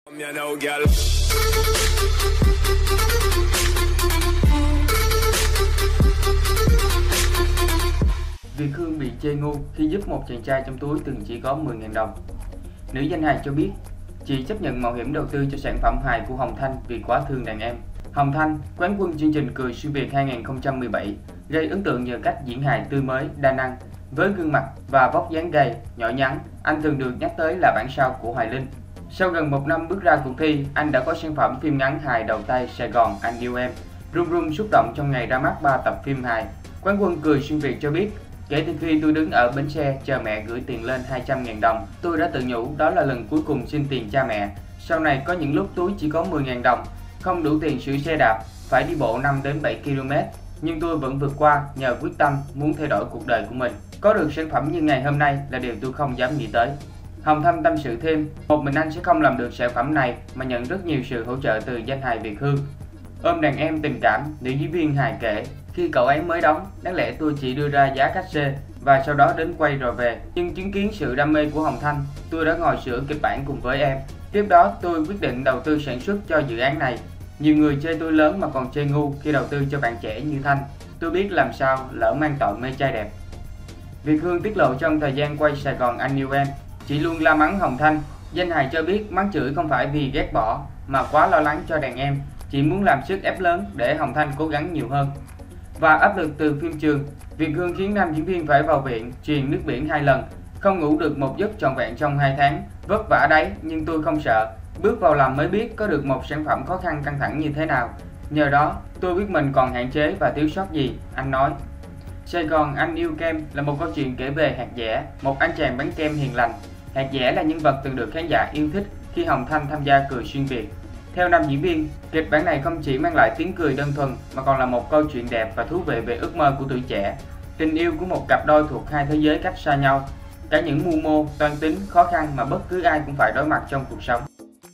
Việt Hương bị chê ngu khi giúp một chàng trai trong túi từng chỉ có 10.000 đồng. Nữ danh hài cho biết, chị chấp nhận mạo hiểm đầu tư cho sản phẩm hài của Hồng Thanh vì quá thương đàn em. Hồng Thanh, quán quân chương trình Cười Xuyên Việt 2017, gây ấn tượng nhờ cách diễn hài tươi mới, đa năng. Với gương mặt và vóc dáng gầy, nhỏ nhắn, anh thường được nhắc tới là bản sao của Hoài Linh. Sau gần 1 năm bước ra cuộc thi, anh đã có sản phẩm phim ngắn hài đầu tay Sài Gòn Anh Yêu Em. Run run xúc động trong ngày ra mắt 3 tập phim hài. Quán quân Cười Xuyên Việt cho biết, kể từ khi tôi đứng ở bến xe chờ mẹ gửi tiền lên 200.000 đồng, tôi đã tự nhủ đó là lần cuối cùng xin tiền cha mẹ. Sau này có những lúc túi chỉ có 10.000 đồng, không đủ tiền sửa xe đạp, phải đi bộ 5 đến 7 km. Nhưng tôi vẫn vượt qua nhờ quyết tâm muốn thay đổi cuộc đời của mình. Có được sản phẩm như ngày hôm nay là điều tôi không dám nghĩ tới. Hồng Thanh tâm sự thêm, một mình anh sẽ không làm được sản phẩm này mà nhận rất nhiều sự hỗ trợ từ danh hài Việt Hương. Ôm đàn em tình cảm, nữ diễn viên hài kể, khi cậu ấy mới đóng, đáng lẽ tôi chỉ đưa ra giá cát xê và sau đó đến quay rồi về. Nhưng chứng kiến sự đam mê của Hồng Thanh, tôi đã ngồi sửa kịch bản cùng với em. Tiếp đó tôi quyết định đầu tư sản xuất cho dự án này. Nhiều người chê tôi lớn mà còn chê ngu khi đầu tư cho bạn trẻ như Thanh. Tôi biết làm sao lỡ mang tội mê trai đẹp. Việt Hương tiết lộ trong thời gian quay Sài Gòn Anh Yêu Em, chị luôn la mắng Hồng Thanh. Danh hài cho biết mắng chửi không phải vì ghét bỏ mà quá lo lắng cho đàn em. Chị muốn làm sức ép lớn để Hồng Thanh cố gắng nhiều hơn. Và áp lực từ phim trường, Việt Hương khiến nam diễn viên phải vào viện truyền nước biển 2 lần, không ngủ được một giấc trọn vẹn trong 2 tháng. Vất vả đấy nhưng tôi không sợ, bước vào làm mới biết có được một sản phẩm khó khăn căng thẳng như thế nào. Nhờ đó tôi biết mình còn hạn chế và thiếu sót gì, anh nói. Sài Gòn Anh Yêu Kem là một câu chuyện kể về Hạt Dẻ, một anh chàng bán kem hiền lành. Hạt Dẻ là nhân vật từng được khán giả yêu thích khi Hồng Thanh tham gia Cười Xuyên Việt. Theo nam diễn viên, kịch bản này không chỉ mang lại tiếng cười đơn thuần mà còn là một câu chuyện đẹp và thú vị về ước mơ của tuổi trẻ, tình yêu của một cặp đôi thuộc hai thế giới cách xa nhau, cả những mưu mô, toan tính, khó khăn mà bất cứ ai cũng phải đối mặt trong cuộc sống.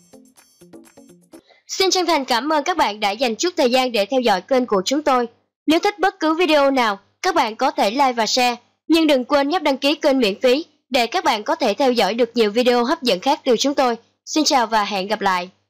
Xin chân thành cảm ơn các bạn đã dành chút thời gian để theo dõi kênh của chúng tôi. Nếu thích bất cứ video nào, các bạn có thể like và share, nhưng đừng quên nhấp đăng ký kênh miễn phí để các bạn có thể theo dõi được nhiều video hấp dẫn khác từ chúng tôi. Xin chào và hẹn gặp lại!